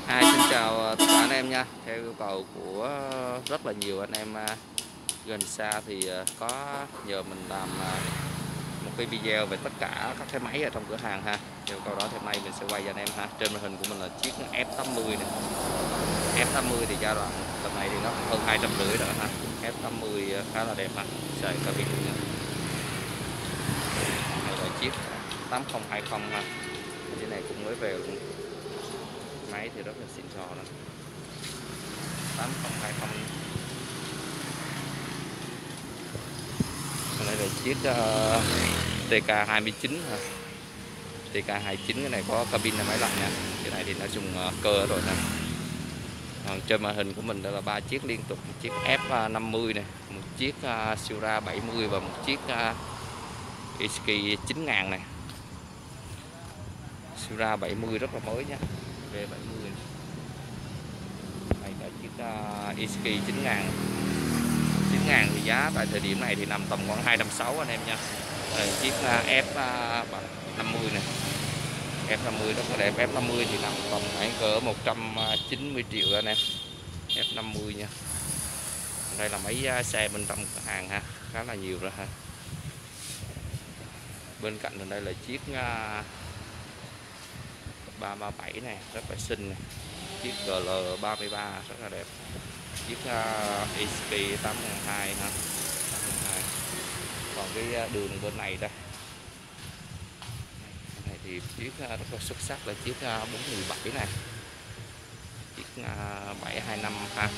Xin chào tất cả anh em nha. Theo yêu cầu của rất là nhiều anh em gần xa thì có nhờ mình làm một cái video về tất cả các cái máy ở trong cửa hàng ha. Theo yêu cầu đó thì hôm nay mình sẽ quay cho anh em ha. Trên màn hình của mình là chiếc F80 này. F80 thì giá đoạn tầm này thì nó hơn 250 rồi ha. F80 khá là đẹp ha. Xài cabin nha. Đây là chiếc 8020 ha. Cái này cũng mới về luôn. Máy thì rất là xịn sò đó. 8020. Đây là chiếc TK29 ha. TK29 cái này có cabin là máy lạnh nha. Cái này thì nó dùng cơ rồi nè. Trên màn hình của mình đây là 3 chiếc liên tục, một chiếc F50 này, một chiếc Sura 70 và một chiếc Isky 9000 này. Sura 70 rất là mới nha. V70. Đây là chiếc Isky 9000. 9000 thì giá tại thời điểm này thì nằm tầm khoảng 260 anh em nha. Đây, chiếc F50 này, F50 rất là đẹp. F50 thì nằm tầm khoảng cỡ 190 triệu anh em. F50 nha. Đây là mấy xe bên trong cửa hàng ha, khá là nhiều rồi ha. Bên cạnh mình đây là chiếc 337 này, rất là xinh này. Chiếc GL33 rất là đẹp. Chiếc Isky 802 ha. 802. Còn cái đường bên này đây. Này thì chiếc rất là xuất sắc là chiếc 417 này. Chiếc 725 ha.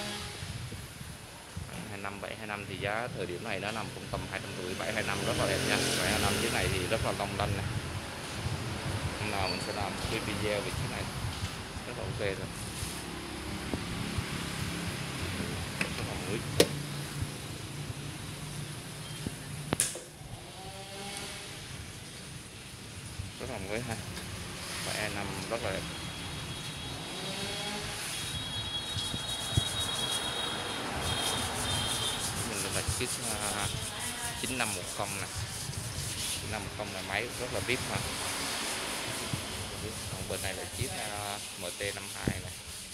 725 thì giá thời điểm này nó nằm cũng tầm 250. 725 rất là đẹp nha. 725 chiếc này thì rất là long lanh này. Hôm nào mình sẽ làm một cái video về chiếc này rất là ok rồi. Rất là mới. Rất là mới ha. 725 rất là đẹp. Mình là chiếc 9510 này. 9510 là máy rất là vip ha. Còn bên này là chiếc MT52 này.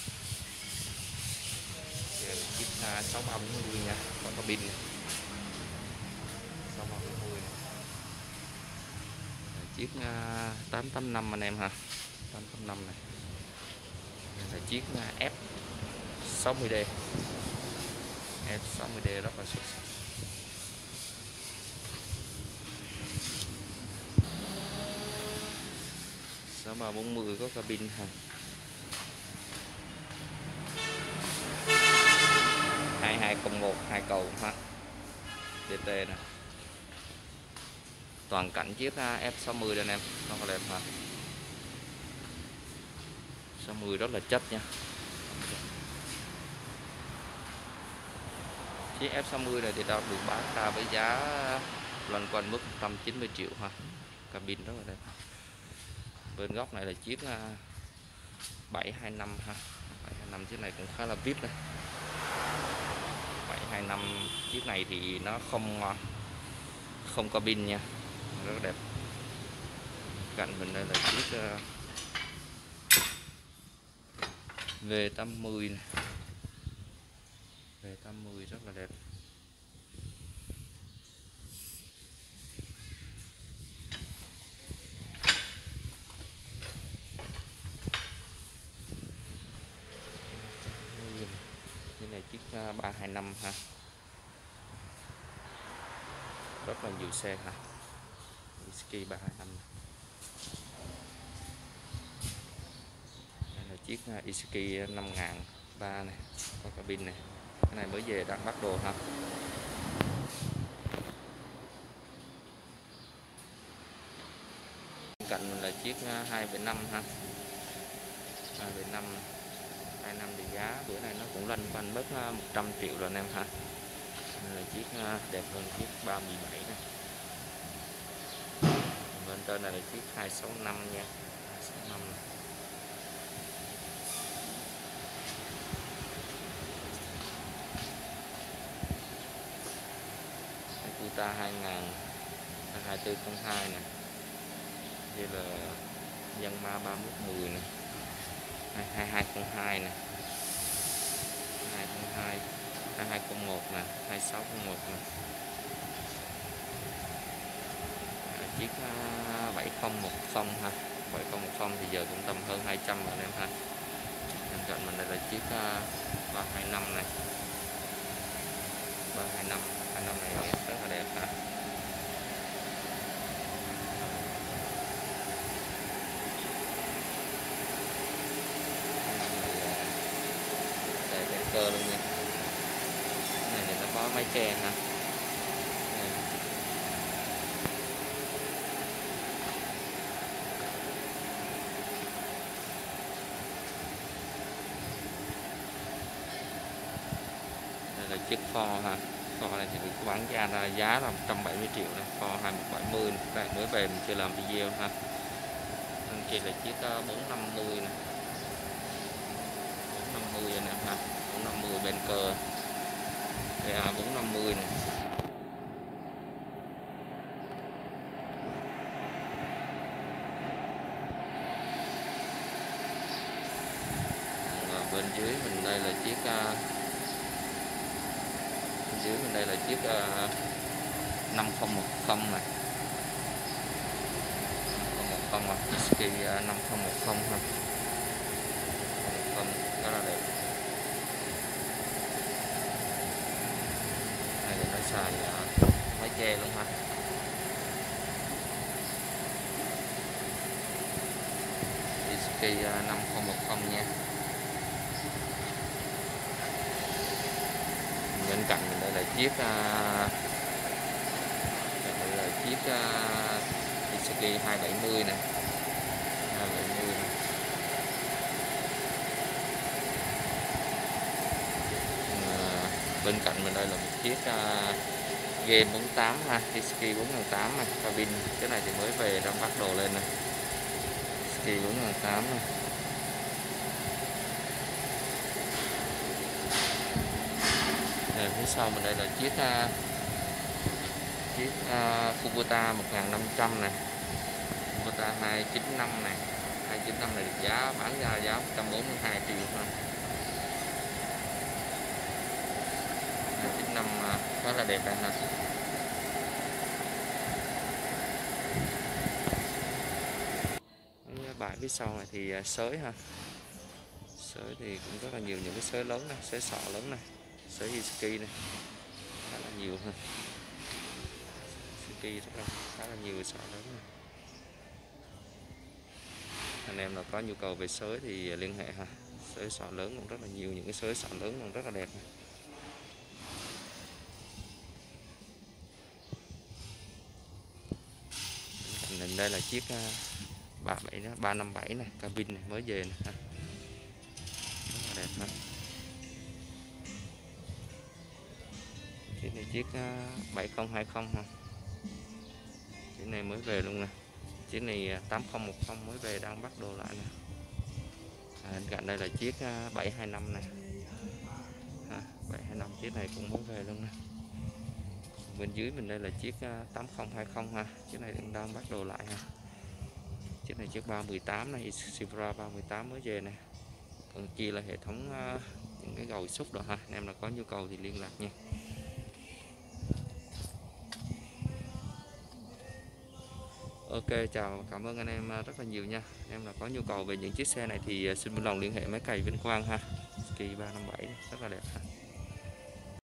Chiếc 6340 nha, còn có pin 6340 này. Chiếc 885 anh em ha. 885 này. Đây là chiếc F60D. F60D rất là xuất sắc. Số 340 có cabin ha. 2201 2 cầu ha. DT nè. Toàn cảnh chiếc F60 đây anh em, nó có đẹp ha. 60 rất là chất nha. Chiếc F60 này thì đang được bán ra với giá loanh quanh mức 190 triệu ha. Cabin rất là đẹp. Bên góc này là chiếc 725 ha. 725 chiếc này cũng khá là vip đây. 725 chiếc này thì nó không cabin nha. Rất là đẹp. Cạnh mình đây là chiếc V80 này. V80 rất là đẹp. Cái này chiếc 325 ha. Rất là nhiều xe ha. Isky 325. Đây là chiếc Isky 5003 này, có cabin này. Cái này mới về đang bắt đồ ha. Bên cạnh mình là chiếc 275 ha. 275 25 thì giá bữa này nó cũng loanh quanh mất 100 triệu rồi anh em ha. Đây là chiếc đẹp hơn chiếc 317 này. Bên trên này là chiếc 265 nha. 265 này. Cuta 2000 2402 nè. Đây là Yanma 3110 nè. 2202 nè, 2202, 2201 nè, 2601 nè. Chiếc 7010 ha, 7010 thì giờ cũng tầm hơn 200 rồi anh em ha. Bên cạnh mình đây là chiếc 325 này, 325, 25 này rất là đẹp ha. Đây cái cơ luôn nha. Này thì nó có máy che ha. Đây là chiếc Ford ha. Ford này thì được bán ra giá là 170 triệu này, Ford 2170 này. Đây mới về mình chưa làm video ha. Bên kia là chiếc 450 này, 450 anh em ha, 450 bên cơ, PA 450 này. Bên dưới mình đây là chiếc bên dưới mình đây là chiếc 5010 này, 5010 là Suzuki 5010 ha, 5010 rất là đẹp. Đây là nó xài máy che luôn ha. Suzuki 5010 nha. Bên cạnh mình đây là chiếc Suzuki 270 này, 270 này. Bên cạnh mình đây là một chiếc G48 ha, Suzuki 4008 này, cabin. Cái này thì mới về đang bắt đồ lên này, Suzuki 4008 này. Phía sau mình đây là chiếc Kubota 1500 này, Kubota 295 này, 295 này được giá bán ra giá 142 triệu thôi. 295 khá là đẹp này ha. Bãi phía sau này thì sới ha, sới thì cũng rất là nhiều những cái sới lớn này, sới sọ lớn này, sới Suzuki này khá là nhiều ha. Suzuki khá là nhiều sọ lớn này. Anh em nào có nhu cầu về sới thì liên hệ ha. Sới sọ lớn cũng rất là nhiều, những cái sới sọ lớn cũng rất là đẹp này. Mình đây là chiếc 357 này, cabin này mới về này ha. Rất là đẹp ha. Chiếc này chiếc 7020 ha. Chiếc này mới về luôn nè. Chiếc này 8010 mới về đang bắt đồ lại nè. Bên cạnh đây là chiếc 725 này. 725 chiếc này cũng mới về luôn nè. Bên dưới mình đây là chiếc 8020 ha. Chiếc này đang bắt đồ lại ha. Chiếc này chiếc 318 này, Supra 318 mới về nè. Còn kia là hệ thống những cái gầu xúc rồi ha. Anh em nào có nhu cầu thì liên lạc nha. Ok, chào, cảm ơn anh em rất là nhiều nha. Anh em nào có nhu cầu về những chiếc xe này thì xin vui lòng liên hệ máy cày Vinh Quang ha. Suzuki 357 rất là đẹp ha.